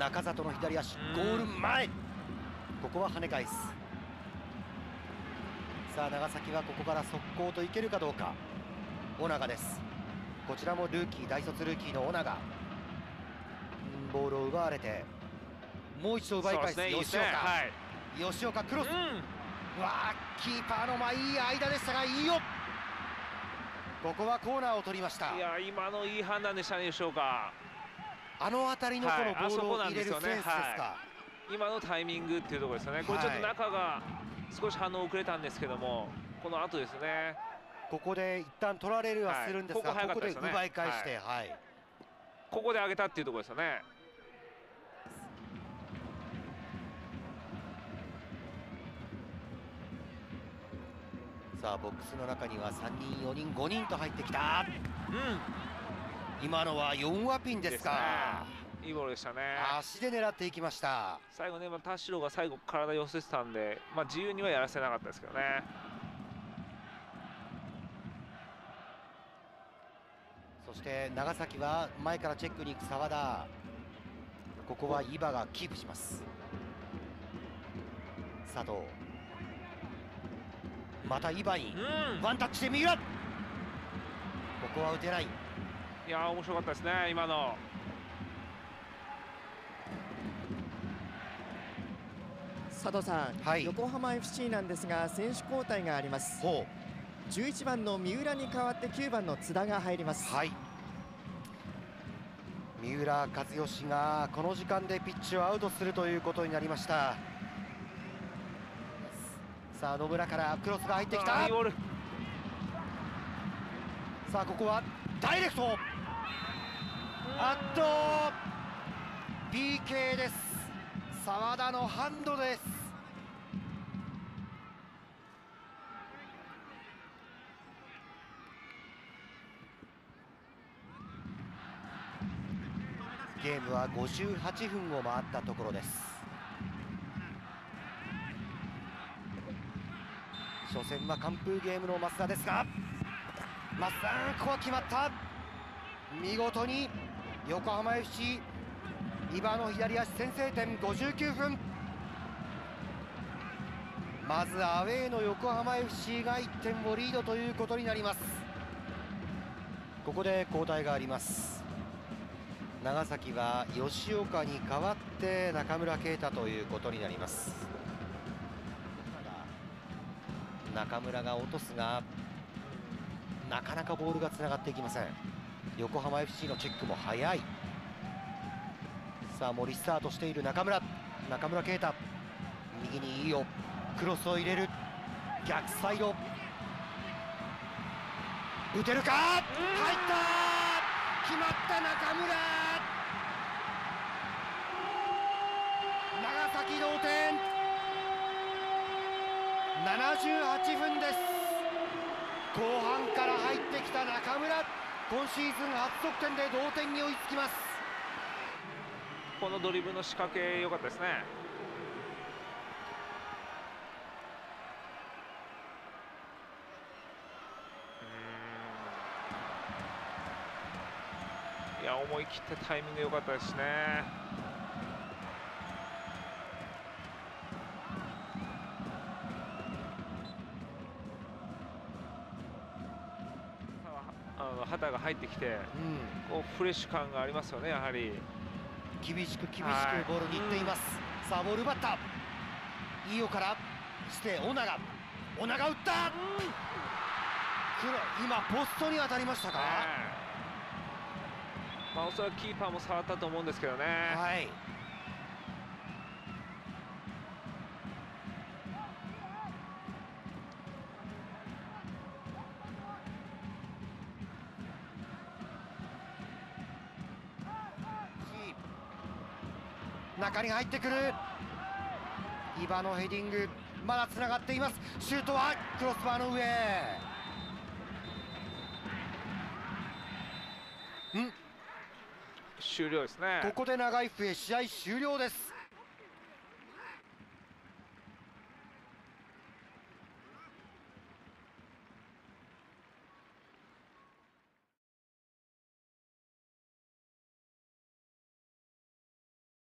中里の左足、ゴール前、ここは跳ね返す。さあ長崎はここから速攻といけるかどうか。尾長です。こちらもルーキー、大卒ルーキーの尾長、ボールを奪われてもう一度奪い返す、吉岡、吉岡クロス、わあキーパーの前、いい間でしたが、いいよ、ここはコーナーを取りました。 いや今のいい判断でしたね、吉岡。 あの辺りのこのボールを入れるセンスですか。 今のタイミングっていうところですよね。これちょっと中が少し反応遅れたんですけども、この後ですね。 ここで一旦取られるはするんですが、ここで奪い返して、 ここで上げたっていうところですよね。 さあボックスの中には3人4人5人と入ってきた。今のは4ワピンですか。 いいボールでしたね。 足で狙っていきました。 最後ね、田代が最後体寄せてたんで、自由にはやらせなかったですけどね。 そして長崎は前からチェックに行く澤田、ここは伊庭がキープします。佐藤、また伊庭にワンタッチで三浦、ここは打てない。 いやー面白かったですね今の。 佐藤さん、横浜 FC なんですが選手交代があります。11番の三浦に代わって9番の津田が入ります。 三浦知良がこの時間でピッチをアウトするということになりました。さあ野村からクロスが入ってきた。さあここはダイレクト、PK です。澤田のハンドです。ゲームは58分を回ったところです。初戦は完封ゲームの増田ですが、増田、ここは決まった。見事に横浜 FC、伊庭の左足先制点、59分。まずアウェーの横浜 FC が1点をリードということになります。ここで交代があります。長崎は吉岡に代わって中村圭太ということになります。中村が落とすがなかなかボールがつながっていきません。横浜 FC のチェックも早い。さあ森スタートしている中村圭太、右にいいよ、クロスを入れる、逆サイド打てるか、入った、決まった中村、長崎同点。78分です。後半から入ってきた中村、今シーズン初得点で同点に追いつきます。 このドリブルの仕掛け良かったですね。いや思い切ってタイミング良かったですしね。旗が入ってきて、こうフレッシュ感がありますよね。やはり厳しくボールにいっています。さあボール奪った、飯尾からして尾長打った、今ポストに当たりましたか。 おそらくキーパーも触ったと思うんですけどね。 中に入ってくる伊庭のヘディング、まだつながっています。シュートはクロスバーの上。 終了ですね。 ここで長い笛、試合終了です。